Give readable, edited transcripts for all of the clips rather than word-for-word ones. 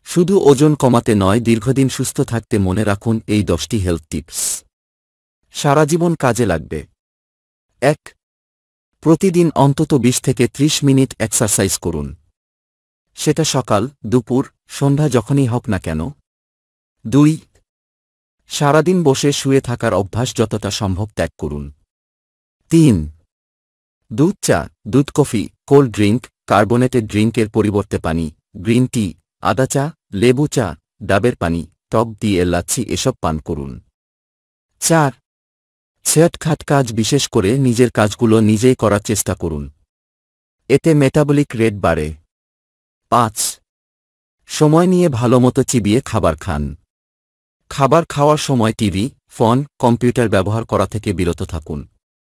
শুধু ওজন কমাতে নয়, দীর্ঘদিন সুস্থ থাকতে মনে রাখুন এই 10টি হেলথ টিপস। সারা জীবন কাজে লাগবে। 1. প্রতিদিন অন্তত 20 থেকে 30 মিনিট এক্সারসাইজ করুন। সেটা সকাল, দুপুর, সন্ধ্যা যখনই হোক না কেন। 2. সারাদিন বসে শুয়ে থাকার অভ্যাস যতটা সম্ভব ত্যাগ করুন। 3. দুধ চা, দুধ কফি, কোল্ড ড্রিঙ্ক, কার্বোনেটেড ড্রিঙ্কের পরিবর্তে পানি, গ্রিন টি, আদা চা, লেবু চা, ডাবের পানি, টক দিয়ে লাচ্ছি এসব পান করুন। 4. ছেটখাট কাজ, বিশেষ করে নিজের কাজগুলো নিজেই করার চেষ্টা করুন। এতে মেটাবলিক রেট বাড়ে। 5. সময় নিয়ে ভালোমতো চিবিয়ে খাবার খান। খাবার খাওয়ার সময় টিভি, ফোন, কম্পিউটার ব্যবহার করা থেকে বিরত থাকুন।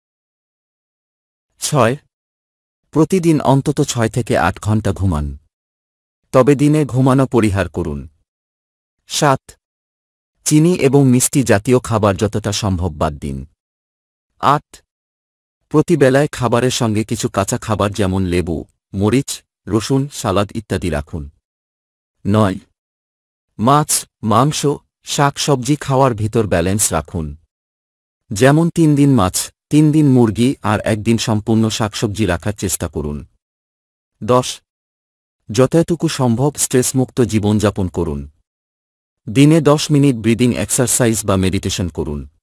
6. প্রতিদিন অন্তত 6 থেকে 8 ঘন্টা ঘুমান, তবে দিনে ঘুমানো পরিহার করুন। 7. চিনি এবং মিষ্টি জাতীয় খাবার যতটা সম্ভব বাদ দিন। 8. প্রতিবেলায় খাবারের সঙ্গে কিছু কাঁচা খাবার যেমন লেবু, মরিচ, রসুন, সালাদ ইত্যাদি রাখুন। 9. মাছ, মাংস, শাক সবজি খাওয়ার ভিতর ব্যালেন্স রাখুন, যেমন 3 দিন মাছ, 3 দিন মুরগি আর 1 দিন সম্পূর্ণ শাকসবজি রাখার চেষ্টা করুন। 10. যতটুকু সম্ভব স্ট্রেসমুক্ত জীবনযাপন করুন। দিনে 10 মিনিট ব্রিদিং এক্সারসাইজ বা মেডিটেশন করুন।